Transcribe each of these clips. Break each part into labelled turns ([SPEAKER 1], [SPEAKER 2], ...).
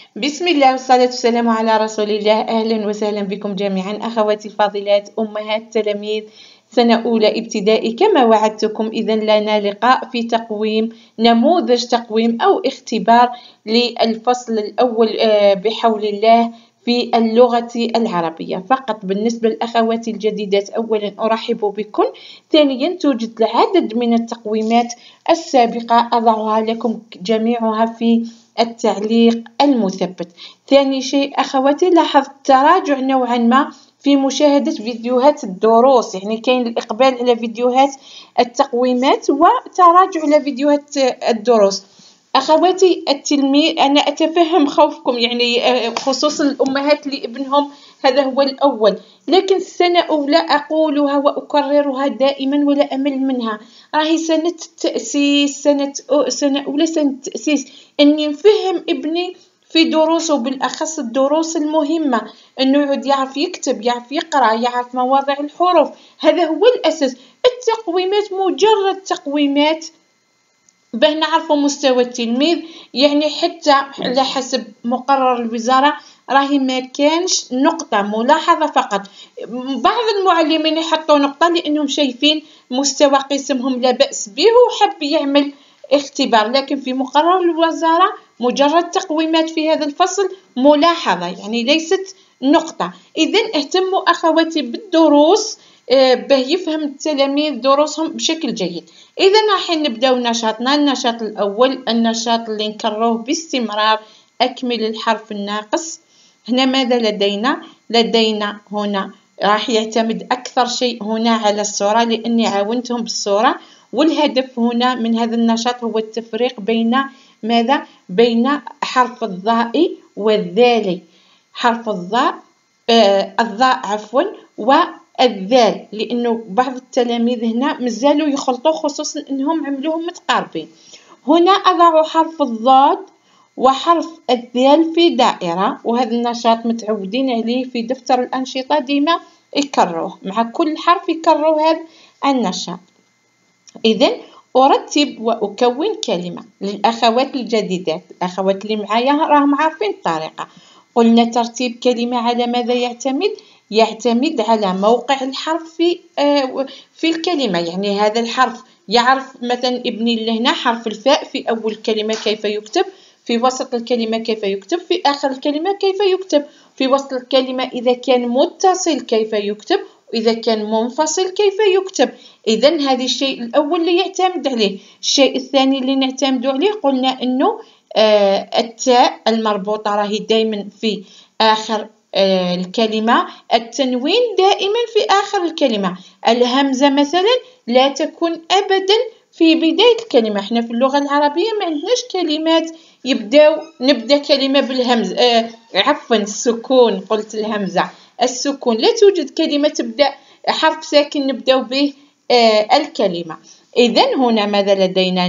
[SPEAKER 1] بسم الله والصلاة والسلام على رسول الله. أهلا وسهلا بكم جميعا أخواتي الفاضلات أمهات تلاميذ سنة أولى ابتدائي. كما وعدتكم إذن لنا لقاء في تقويم نموذج تقويم أو اختبار للفصل الأول بحول الله في اللغة العربية فقط. بالنسبة لأخواتي الجديدات أولا أرحب بكم، ثانيا توجد العديد من التقويمات السابقة أضعها لكم جميعها في التعليق المثبت. ثاني شيء أخواتي لاحظت تراجع نوعا ما في مشاهدة فيديوهات الدروس، يعني كاين الإقبال على فيديوهات التقويمات وتراجع على فيديوهات الدروس. أخواتي التلميذ أنا أتفهم خوفكم، يعني خصوصا الأمهات اللي ابنهم هذا هو الأول، لكن السنة أولى أقولها وأكررها دائما ولا أمل منها، راهي سنة تأسيس، سنة أولى سنة تأسيس، أني نفهم ابني في دروسه بالأخص الدروس المهمة، أنه يعود يعرف يكتب، يعرف يقرأ، يعرف مواضع الحروف، هذا هو الأساس. التقويمات مجرد تقويمات باه نعرفوا مستوى التلميذ، يعني حتى على حسب مقرر الوزارة راهي ما كانش نقطة ملاحظة فقط. بعض المعلمين يحطوا نقطة لأنهم شايفين مستوى قسمهم لا بأس به وحب يعمل اختبار، لكن في مقرر الوزارة مجرد تقويمات في هذا الفصل ملاحظة، يعني ليست نقطة. إذن اهتموا أخواتي بالدروس باه يفهم التلاميذ دروسهم بشكل جيد. إذا راح نبداو نشاطنا. النشاط الأول النشاط اللي نكرروه باستمرار، أكمل الحرف الناقص. هنا ماذا لدينا؟ لدينا هنا راح يعتمد أكثر شيء هنا على الصورة لأني عاونتهم بالصورة، والهدف هنا من هذا النشاط هو التفريق بين ماذا؟ بين حرف الضاء والذال. حرف الضاء الضاء عفوا والذال، لأنه بعض التلاميذ هنا مازالوا يخلطوا خصوصا أنهم عملوهم متقاربين. هنا أضع حرف الضاد وحرف الذال في دائرة، وهذا النشاط متعودين عليه في دفتر الأنشطة، ديما يكرروه مع كل حرف يكرروا هذا النشاط. إذن أرتب وأكون كلمة. للأخوات الجديدات، الأخوات اللي معايا راهم عارفين الطريقة. قلنا ترتيب كلمة على ماذا يعتمد؟ يعتمد على موقع الحرف في الكلمة، يعني هذا الحرف يعرف مثلا ابني اللي هنا حرف الفاء في أول كلمة كيف يكتب، في وسط الكلمة كيف يكتب، في آخر الكلمة كيف يكتب، في وسط الكلمة إذا كان متصل كيف يكتب، وإذا كان منفصل كيف يكتب. إذن هذا الشيء الأول اللي يعتمد عليه. الشيء الثاني اللي نعتمد عليه قلنا أنه التاء المربوطة راهي دائما في آخر الكلمة، التنوين دائما في آخر الكلمة، الهمزة مثلا لا تكون أبدا في بداية الكلمة. احنا في اللغة العربية ما عندناش كلمات نبدأ كلمة بالهمز، عفوا السكون، قلت الهمزة، السكون لا توجد كلمة تبدأ حرف ساكن نبدأ به الكلمة. إذن هنا ماذا لدينا؟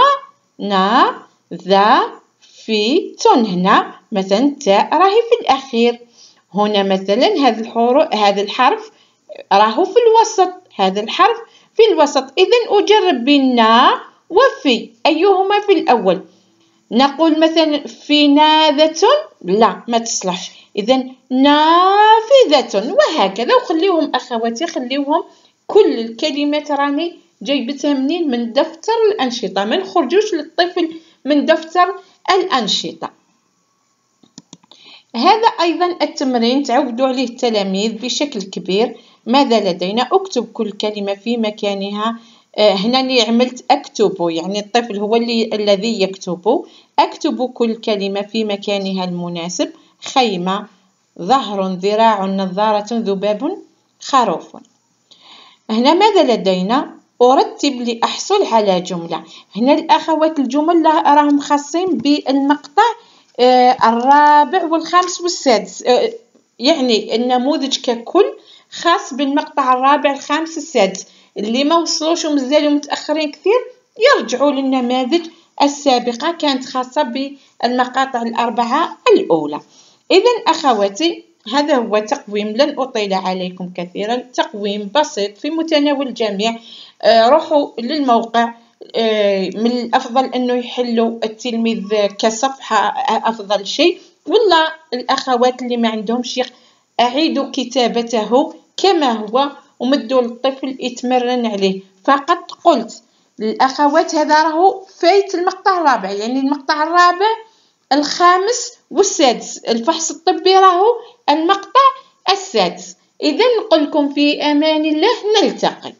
[SPEAKER 1] نا ذا في تن. هنا مثلا تاء راهي في الأخير. هنا مثلا هذا الحرف راهو في الوسط، هذا الحرف في الوسط. إذن أجرب بالنا وفي، أيهما في الأول؟ نقول مثلا في ناذة، لا ما تصلحش، إذن نافذة، وهكذا. وخليهم أخواتي، خليهم كل الكلمات راني جايبتها منين؟ من دفتر الأنشطة، ما نخرجوش للطفل من دفتر الأنشطة. هذا أيضا التمرين تعودوا عليه التلاميذ بشكل كبير. ماذا لدينا؟ أكتب كل كلمة في مكانها. هنا اللي عملت أكتب، يعني الطفل هو الذي يكتب. أكتب كل كلمة في مكانها المناسب. خيمة، ظهر، ذراع، نظارة، ذباب، خروف. هنا ماذا لدينا؟ أرتب لأحصل على جملة. هنا الأخوات الجمل راهم خاصين بالمقطع الرابع والخامس والسادس، يعني النموذج ككل خاص بالمقطع الرابع الخامس السادس. اللي ما وصلوش ومازالوا متأخرين كثير يرجعوا للنماذج السابقة، كانت خاصة بالمقاطع الأربعة الأولى. إذن أخواتي هذا هو تقويم، لن أطيل عليكم كثيرا، تقويم بسيط في متناول الجميع. روحوا للموقع، من الأفضل أنه يحلوا التلميذ كصفحة أفضل شيء، والله الأخوات اللي ما عندهمش شيخ أعيدوا كتابته كما هو ومدوا للطفل يتمرن عليه. فقط قلت للأخوات هذا راهو فايت المقطع الرابع، يعني المقطع الرابع الخامس والسادس، الفحص الطبي راهو المقطع السادس. إذا نقول لكم في أمان الله، نلتقي.